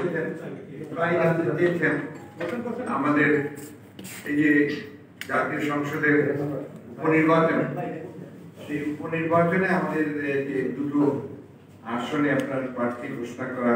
এসেছেন, প্রায় জানতে চেয়েছেন আমাদের এই যে জাতীয় সংসদের উপনির্বাচন, সেই উপনির্বাচনে আমাদের যে দুটো আসনে আপনার প্রার্থী ঘোষণা করা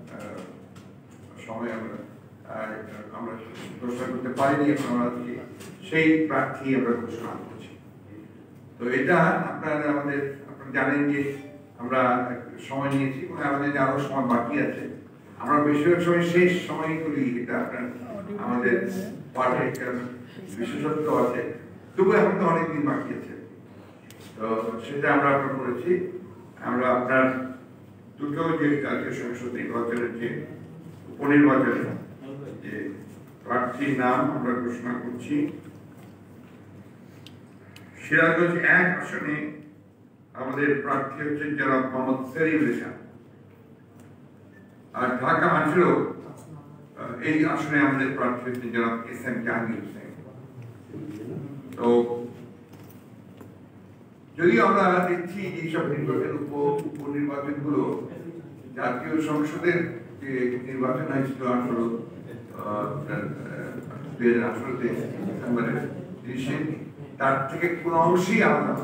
সময় আমরা ঘোষণা করতে পারিনি, আমরা সেই প্রার্থী আমরা ঘোষণা করছি। তো এটা আপনারা জানেন যে আমরা সময় নিয়েছি এবং আমাদের আরো সময় বাকি আছে। আমরা বেশিরভাগ সময় শেষ সময়গুলি এটা আপনার আমাদের পার্টির বিশেষত্ব আছে, তবু এখন তো অনেকদিন বাকি আছে। তো সেটা আমরা করেছি। আমরা আপনার দুটো যে জাতীয় সংসদ নির্বাচনের যে উপনির্বাচনের যে প্রার্থীর নাম আমরা ঘোষণা করছি। সিরাজগঞ্জ 1 আসনে আমাদের প্রার্থী হচ্ছেন জনাব মোহাম্মদ সেলিম রেজা, আর ঢাকা 18 এই আসনে আমাদের প্রার্থী হচ্ছেন জনাব এস.এম. জাহাঙ্গীর হোসেন। তো যদি আমরা দেখছি এইসব উপনির্বাচন গুলো জাতীয় সংসদের যে নির্বাচন হয়েছিল 2018-তে ডিসেম্বরের 30-এ, তার থেকে কোনো অংশই আলাদা,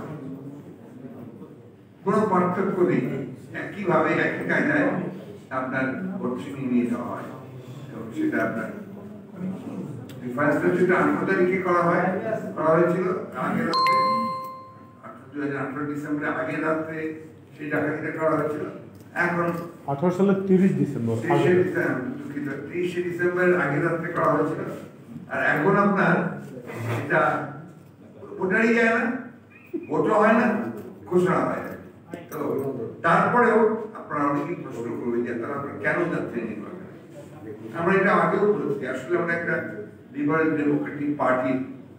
কোনো পার্থক্য নেই। একইভাবে একই কায়দায় আপনার ভোট ছিনিয়ে নিয়ে যাওয়া হয় এবং সেটা আপনার ডিফারেন্সটা যেটা 18 তারিখে করা হয়েছিল আগের রাত্রে, 2018 ডিসেম্বরে আগের রাত্রে সেই ডাকাতিটা করা হয়েছিল। এখন 18 সালের 30 ডিসেম্বর 30 ডিসেম্বর আগের রাত্রে করা হয়েছিল। আর এখন আপনার এটা ভোটারই যায় না, ভোটও হয় না, ঘোষণা হয় না। তো তারপরেও আপনারা অনেকেই প্রশ্ন করবেন যে তারা কেন যাচ্ছেন নির্বাচনে। আমরা এটা আগেও বলেছি, আসলে আমরা একটা লিবারেল ডেমোক্রেটিক পার্টি,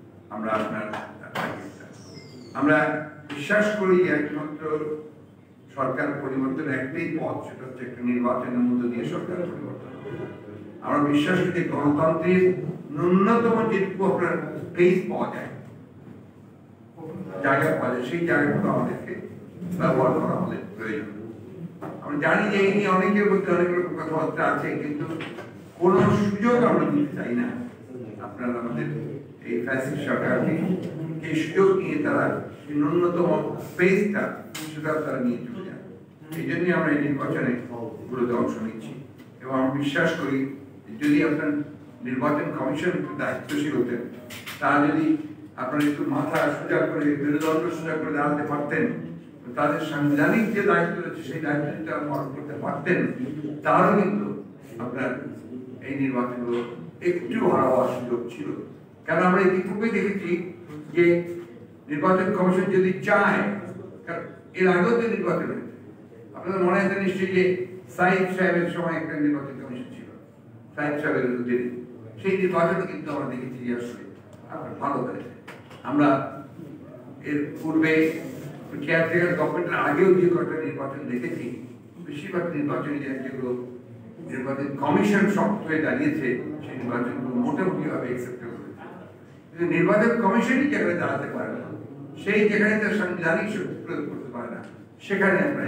আমরা বিশ্বাস করি যে একমাত্র সরকার পরিবর্তনের একটাই পথ, সেটা হচ্ছে একটা নির্বাচনের মধ্য দিয়ে সরকার পরিবর্তন। আমরা বিশ্বাস করি যে গণতন্ত্রের ন্যূনতম যেটুকু আপনার পেস পাওয়া যায়, জায়গা পাওয়া যায়, সেই জায়গাগুলো আমাদেরকে ব্যবহার করা আমাদের প্রয়োজন। আমরা জানি যে এই নিয়ে অনেকের মধ্যে অনেক রকম কথাবার্তা আছে, কিন্তু কোন সুযোগ আমরা দিতে চাই না। আপনারা আমাদের এই ফ্যাসিস্ট সরকারকে এই সুযোগ নিয়ে তারা ন্যূনতম পেসটা সেটা তারা নিয়ে চলে যায়। এই জন্যই আমরা এই নির্বাচনে গুলোতে অংশ নিচ্ছি এবং আমি বিশ্বাস করি যদি আপনার নির্বাচন কমিশন একটু দায়িত্বশীল হতেন, তারা যদি আপনারা একটু মাথা সোজা করে মেরুদণ্ড সোজা করে দাঁড়াতে পারতেন, তাদের সাংবিধানিক যে দায়িত্ব রয়েছে সেই দায়িত্ব যদি তারা পালন করতে পারতেন, তাহলে কিন্তু আপনার এই নির্বাচনগুলো একটু হওয়ার সুযোগ ছিল। কারণ আমরা ইতিপূর্বে দেখেছি যে নির্বাচন কমিশন যদি চায়, এর আগেও যে নির্বাচন হয়েছে আপনাদের মনে আছে নিশ্চয়ই যে সাইদ সাহেবের সময় একটা নির্বাচন কমিশন ছিল, সাইদ সাহেবের দিনে সেই নির্বাচনে কিন্তু আমরা দেখেছি যে আসলে আপনার ভালো হয়েছে। আমরা এর পূর্বে কেয়ারটেকার গভর্নমেন্টের আগেও যে কয়েকটা নির্বাচন দেখেছি, বেশিরভাগ নির্বাচনী যেগুলো নির্বাচন কমিশন শক্ত হয়ে দাঁড়িয়েছে সেই নির্বাচনগুলো মোটামুটি ভাবে অ্যাকসেপ্টেবল হয়েছে। কিন্তু নির্বাচন কমিশনই যেখানে দাঁড়াতে পারে না, সেই যেখানে তার সাংবিধানিক শক্তি প্রয়োগ করতে পারে না, সেখানে আমরা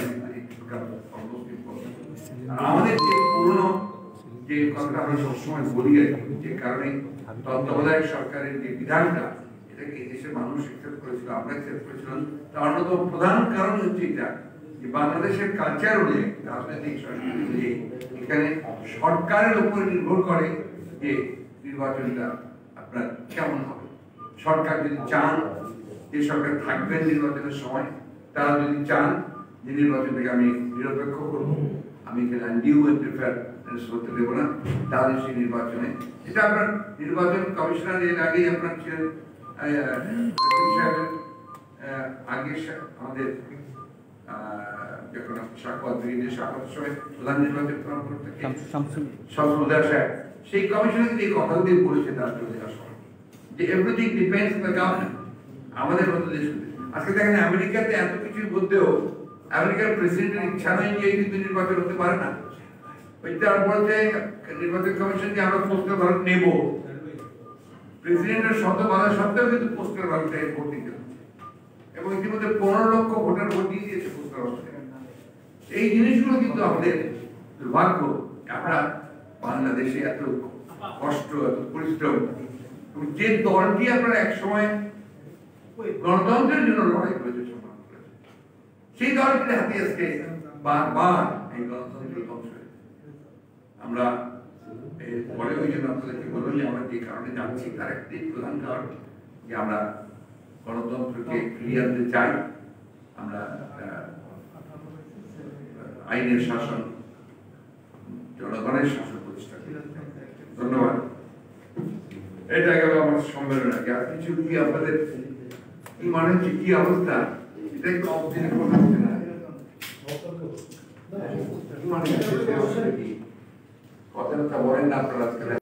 আমাদের যে পুরনো যে কথাটা আমরা সবসময় বলি যে কারণে তত্ত্বাবধায়ক সরকারের যে বিধানটা এটাকে দেশের মানুষ অ্যাকসেপ্ট করেছিল, আমরা অ্যাকসেপ্ট করেছিলাম, তার অন্যতম প্রধান কারণ হচ্ছে এটা যে বাংলাদেশের কালচার অনুযায়ী, রাজনৈতিক সংস্কৃতি অনুযায়ী এখানে সরকারের উপর নির্ভর করে যে নির্বাচনটা আপনার কেমন হবে। সরকার যদি চান যে সরকার থাকবেন নির্বাচনের সময়, তারা যদি চান যে নির্বাচনটাকে আমি নিরপেক্ষ করবো, আমি এখানে আনডিউ ইন্টারফেয়ারেন্স করতে দেবো না, তাহলে সেই নির্বাচনে এটা আপনার নির্বাচন কমিশনার এর আগেই আপনার ছিলেন আগে আমাদের যখন সাক্ষাৎ সময় প্রধান নির্বাচন করতে সেই কমিশনে যে কথাগুলি বলেছে তার চলে যাওয়ার সময় যে everything depends on the government. আমাদের মতো দেশ আজকে দেখেন আমেরিকাতে এত কিছুর মধ্যেও আমেরিকার প্রেসিডেন্টের ইচ্ছা নেই যে কিন্তু নির্বাচন হতে পারে না। ওইটার বলতে নির্বাচন কমিশন যে আমরা পোস্টাল ব্যালট নেব, প্রেসিডেন্টের শত বাধা সত্ত্বেও কিন্তু পোস্টাল ব্যালটে ভোট দিতে হচ্ছে এবং ইতিমধ্যে 15 লক্ষ ভোটার ভোট দিয়ে দিয়েছে পোস্টাল ব্যালটে। এই জিনিসগুলো কিন্তু আমাদের দুর্ভাগ্য। আমরা বাংলাদেশে এত কষ্ট, এত পরিশ্রম, যে দলটি আপনারা এক সময় গণতন্ত্রের জন্য লড়াই করেছে, সংগ্রাম করেছে, সেই দলটির হাতে আজকে বারবার এই গণতন্ত্র ধ্বংস হয়েছে। আমরা পরে ওই জন্য আপনাদেরকে বলবো যে আমরা যে কারণে যাচ্ছি তার একটি প্রধান কারণ যে আমরা গণতন্ত্রকে ফিরিয়ে আনতে চাই, আমরা আইনের শাসন, জনগণের শাসন প্রতিষ্ঠা করি। ধন্যবাদ। এটা গেল আমার সম্মেলন। আর কিছু কি আপনাদের কি মনে হচ্ছে, কি অবস্থা? এটা একটু অবদিনে কথা হচ্ছে না, কি মনে হচ্ছে? কথাটা বলেন না আপনারা আজকে।